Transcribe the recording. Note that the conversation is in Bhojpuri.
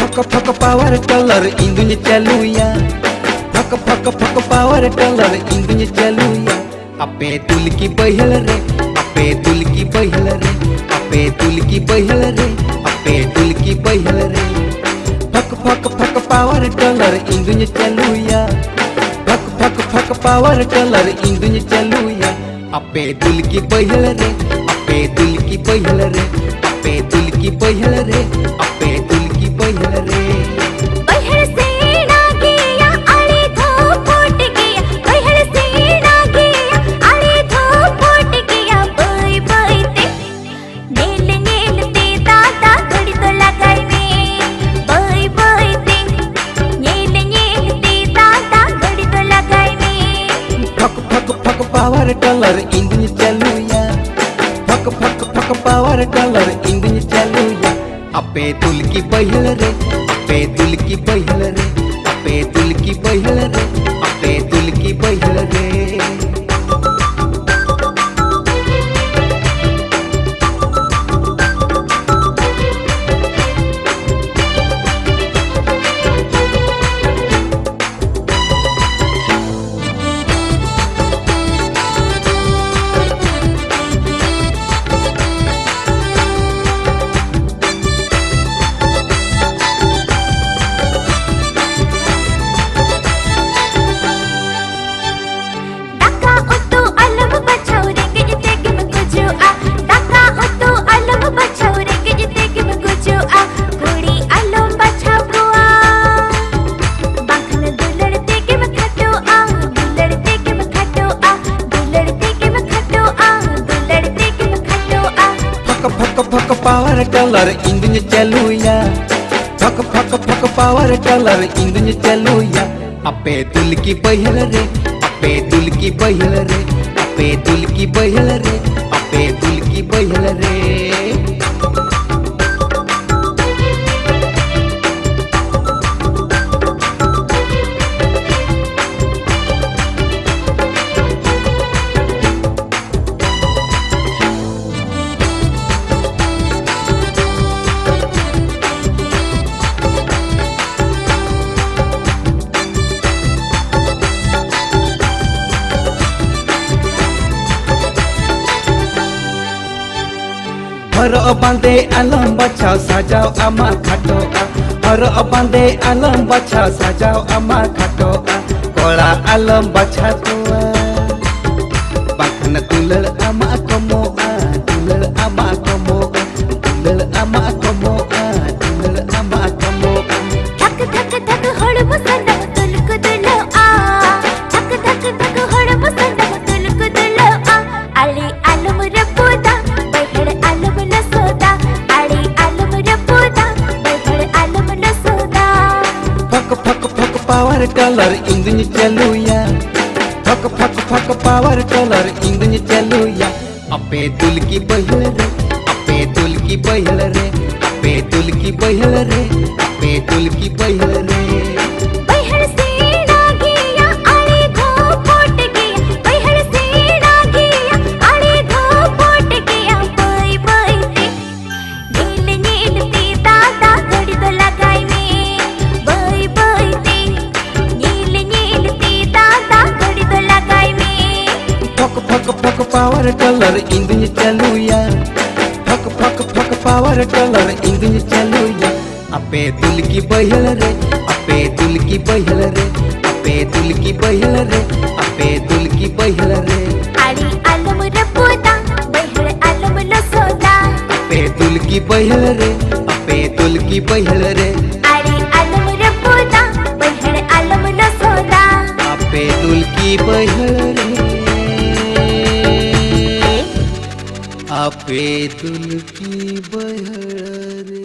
फक पावर टेलर इंदुन चलुया फक फक फक पावर टेलर इंदुन चलुया अपे तुल की बहल रे अपे तुल की बहल रे अपे तुल की बहल रे अपे तुल की बहल रे फक फक फक पावर टेलर इंदुन चलुया फक फक फक पावर टेलर इंदुन चलुया अपे तुल की बहल रे अपे तुल की बहल रे अपे तुल की बहल रे अपे तुल की बहल रे बहल से ना गया आले धो फूट गया बहल से ना गया आले धो फूट गया बई बई ते नेल ते दादा घड़ी तो लगाई में बई बई ते नेल ते दादा घड़ी तो लगाई में फक फक फक पावर टेलर इंदुन चलुया फक फक फक पावर टेलर इंदुन चलुया अपे तुल की बहल रे अपे तुल की बहल रे अपे तुल की बहल रे अपे तुल की बहल रे फक पावर टेलर इंदुन चलुया फक फक फक पावर टेलर इंदुन चलुया अपे तुल की बहल रे अपे तुल की बहल रे अपे तुल की बहल रे अपे तुल की बहल रे हर बांधे आलम बचाओ सजाओ अमा खाटो हर बांधे आलम बचाओ सजाओ अमा खाटो कोड़ा आलम बचा तो बाखन दुलल अमा कमो दुलल अमा कमो दुलल अमा कमो दुलल अमा कमो धक धक धक हड़ मसंद तुल को दुलो धक धक धक हड़ मसंद तुल को दुलो अली आलम रपोदा बैठड़ आलम नसोदा अली आलम रपोदा बैठड़ आलम नसोदा फक फक फक पावर टेलर इंदुन चलुया फक फक फक पावर टेलर इंदुन चलुया अपे तुल की बहल रे अपे तुल की बहल रे अपे तुल की बहल रे अपे तुल की बहल रे बहल से ना गया आले धो फूट गया बहल से ना गया आले धो फूट गया बई बई ते नेल ते दादा घड़ी तो लगाई में बई बई ते नेल ते दादा घड़ी तो लगाई में फक फक फक पावर टेलर इंदुन चलुया फक फक फक पावर टेलर इंदुन चलुया अपे तुल की बहल रे अपे तुल की बहल रे अपे तुल की बहल रे अपे तुल की बहल रे आली आलम रपोदा बैठड़ आलम नसोदा अपे तुल की बहल रे अपे तुल की बहल रे आली आलम रपोदा बैठड़ आलम नसोदा अपे तुल की बहल रे अपे तुल की बहल रे।